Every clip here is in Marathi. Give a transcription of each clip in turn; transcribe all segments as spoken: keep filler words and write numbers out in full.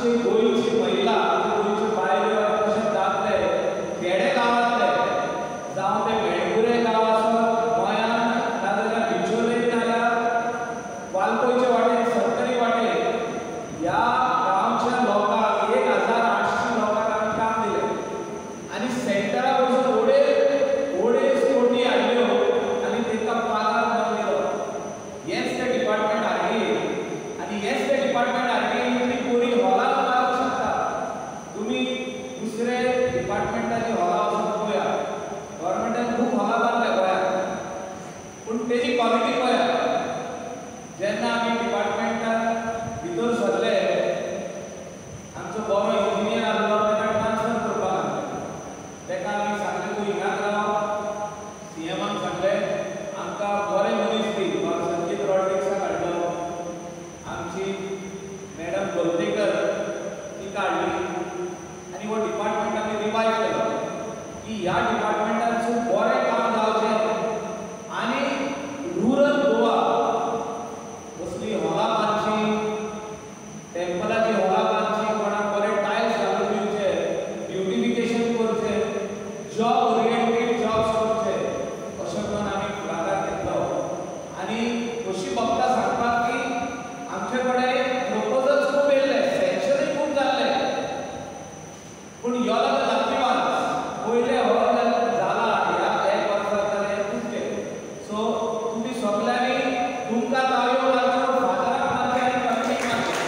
आमची गोयची महिला गोयची बायलो कशे दादले खेडे गावातले जावं ते मेणगुरे गांव आसूं गोंयान नाजाल्यार बिचोले नाजाल्यार वालपयचे वाटेन सरकारी वाटेन ह्या गांवच्या लोकांक एक हजार आठशीं लोकांक आमी काम दिलें आनी सेंटरा वचून ओडे ओडे कोटी हाडल्यो आनी तांकां पगार न दिलो हेंच तें डिपार्टमेंट आरटीए आनी हेंच तें डिपार्टमेंट आरटीए तुमी कोणी हॉलाक मारूंक शकता तुमी दुसरे डिपार्टमेंटाची हॉलां वचून पळया गव्हर्मेंटान खूब हॉलां बांदल्या गोंयांत पूण तेजी क्वॉलिटी पळया जेन्ना आमी डिपार्टमेंटान भितर सरले आमचो बरो इंजिनियर आसलो ताका ट्रान्सफर करपाक लागले ताका आमी सांगलें तूं हिंगाच राव सीएमान सांगलें आमकां बरे मनीस दी संजीत रॉड्रिक्साक हाडलो आमची मॅडम गोलतेकर तिका हाडली आनी हो डिपार्टमेंट आमी रिवायव केलो की ह्या डिपार्टमेंटाचें बरें काम जावचें आनी रुरल गोवा कसली हॉलां बांदची टेम्पलाची हॉलां बांदची कोणाक बरे टायल्स घालून दिवचे ब्युटिफिकेशन करचें जॉब ओरिएंटेड जॉब्स करचे अशें करून आमी फुडाकार घेतलो आनी अशी बघता सांगपाक की आमचे कडेन प्रपोजल्स खूब येयल्ले सँक्शनूय खूब जाल्ले पूण ह्यो लागून नक्कीबाज पयले हो जाला ह्या एक वर्सांत जाले खूब केले सो तुमी सगल्यांनी तुमकां ताळयो मारच्यो फादराक मारच्यो आनी कमिटीक मारच्यो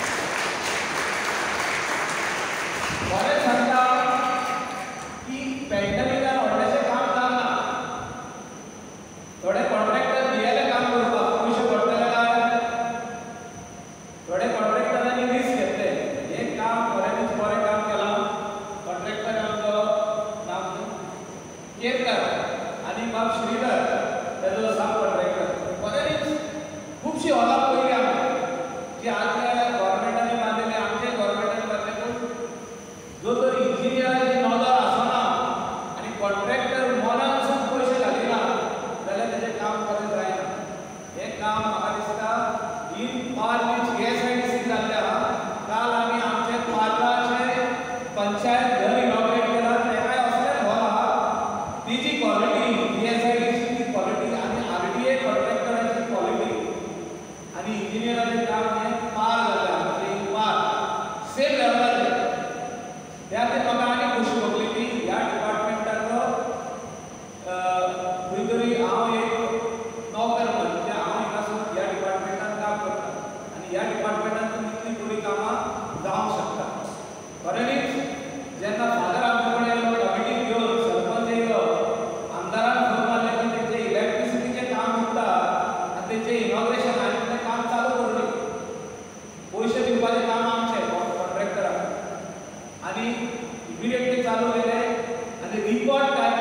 बरें सांगता की पॅन्डमिकान व्हडलेशें काम जावना थोडे कॉन्ट्रॅक्टर भियेले काम करपाक पयशे पडटले काय थोडे कॉन्ट्रॅक्टरांनी रिस्क घेतले हें काम बऱ्यानीच बरें काम केलां कॉन्ट्रॅक्टर आमचो नाम केरकार आनी बाब श्रीधर तेजो सब कॉन्ट्रॅक्टर बऱ्यानीच खुबशीं हॉलां पयलीं आमी जी आदल्या गव्हर्मेंटांनी बांदिल्ले आमचे गव्हर्मेंटांनी बांदले पूण जो तर इंजिनियराची नॉलेज आसना आनी कॉन्ट्रॅक्टर मनानसून पयशे घालिना जाल्यार तेजें काम बरें जायना हें काम म्हाका दिसता इन पार वीच हे सायडीसी जाल्लें आहा काल आमी आमचे पार्लाचे पंचायत घर इनॉग्रेट केला तेकाय असलेंच हॉल आहा तिची क्वॉलिटी ईएसआयडीसीची क्वॉलिटी आनी आरटीए कॉन्ट्रॅक्टराची क्वॉलिटी आनी इंजिनियराचें काम हें पार जाल्लें आहा म्हणजे पार सेम लेवलाचेर त्या खातीर म्हाका आनी खुशी भोगली की ह्या डिपार्टमेंटाचो खंय तरी हांव एक नोकर म्हणजे हांव हिंगासून ह्या डिपार्टमेंटान काम करता आनी ह्या डिपार्टमेंटान इतली बरी कामां जावंक शकता बरेंच जेन्ना फादर आमचे कडेन येयलो कमिटीक घेवन सरपंच येयलो आमदारान फोन मारले की तेंचें इलेक्ट्रिसिटीचें काम उरता आनी तेंचें इनॉग्रेशन हांवें तें काम चालू करूं पयशे दिवपाचें काम आमचें कॉन्ट्रॅक्टराक आनी इमिडिएटली चालू केलें आनी रिकॉर्ड टायम